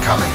incoming.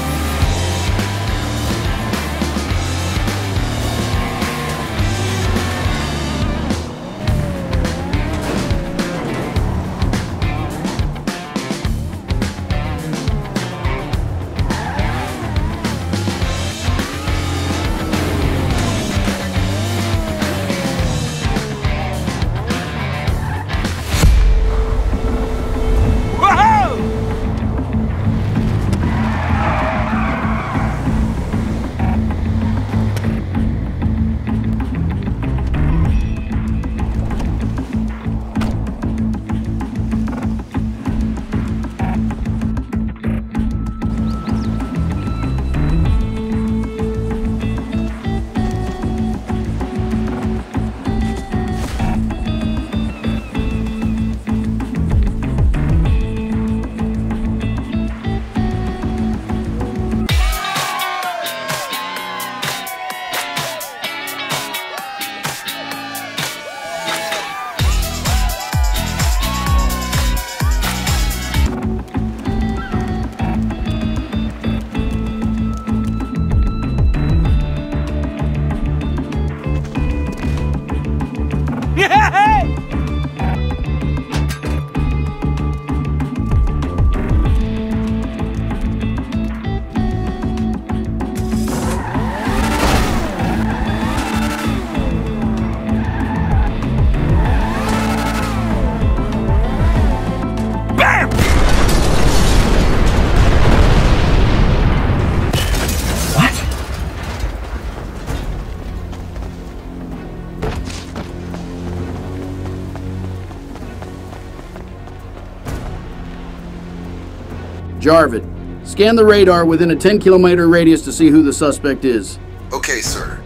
Jarvid, scan the radar within a 10-kilometer radius to see who the suspect is. Okay, sir.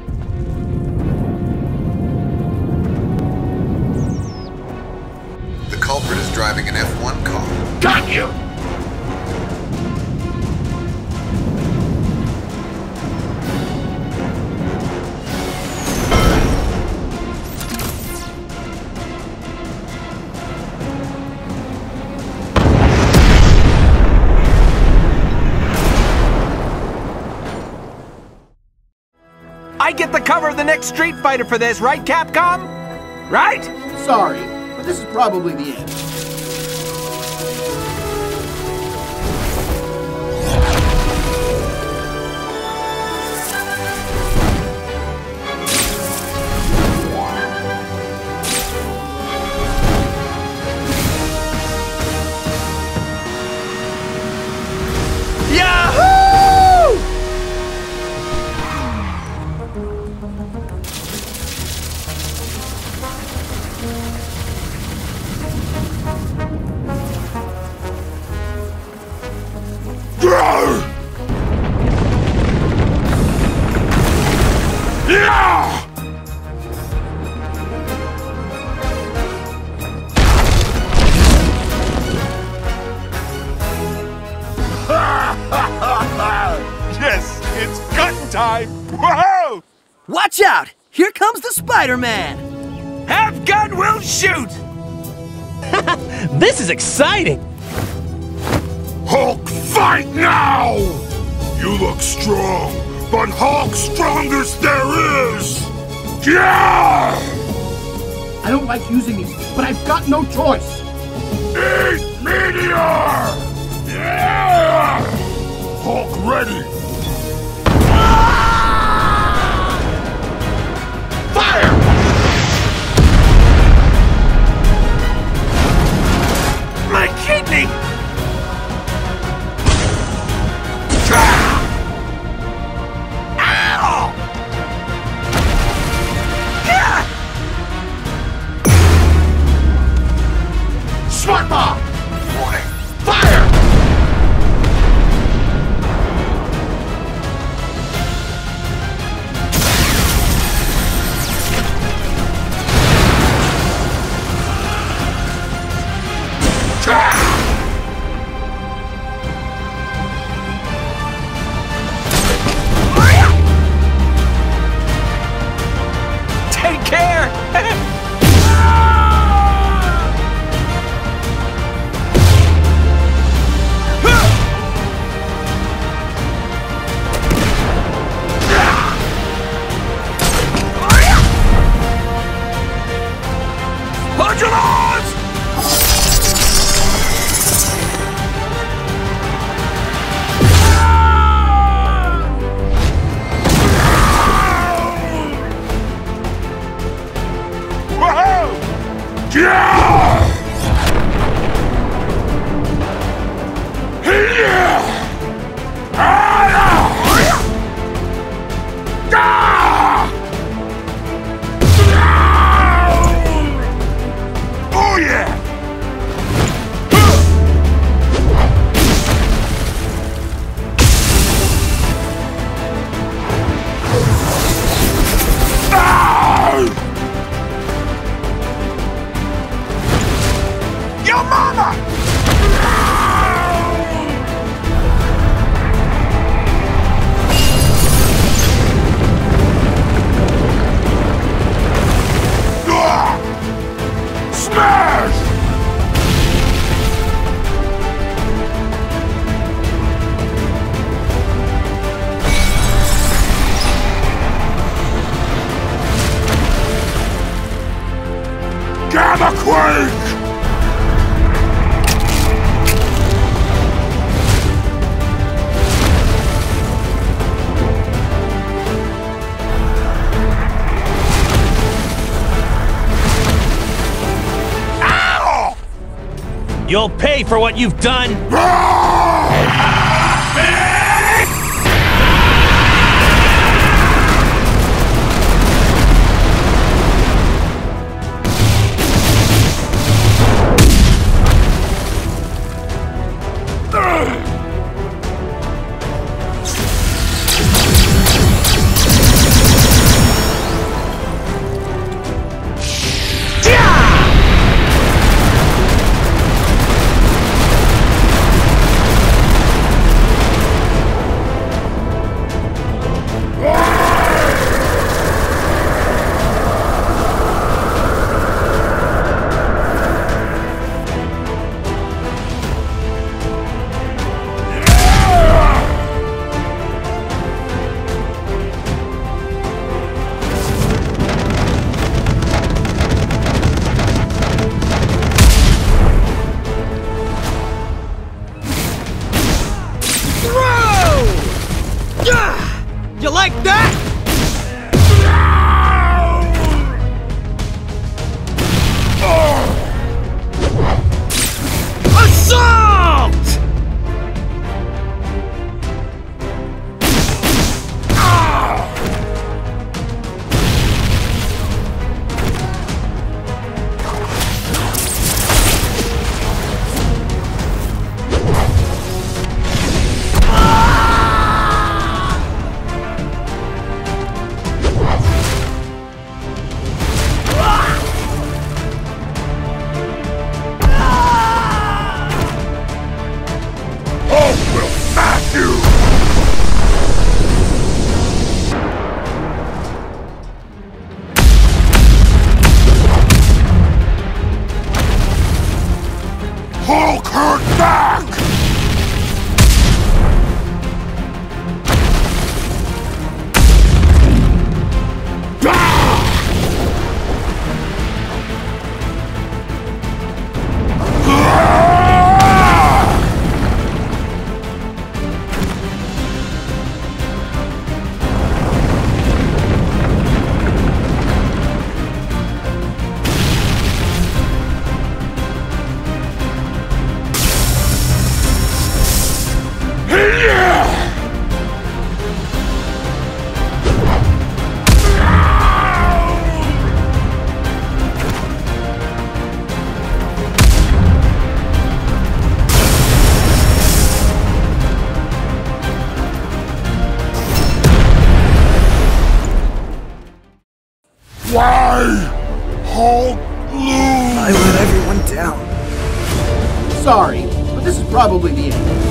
The culprit is driving an F1 car. Got you! I get the cover of the next Street Fighter for this, right, Capcom? Right? Sorry, but this is probably the end. Yes, it's gun time! Whoa! Watch out! Here comes the Spider-Man! Have gun will shoot! This is exciting! Hulk, fight now! You look strong, but Hulk's strongest there is! Yeah! I don't like using these, but I've got no choice. Eat meteor! Yeah! Hulk ready! Fire! My kidney! Ow! Smart bomb! Warning. Fire! Oh yeah! Yo mama! Smash! Gamma Quake! You'll pay for what you've done! You like that? Assault! Hulk hurt back! Why? Hulk lose! I let everyone down. Sorry, but this is probably the end.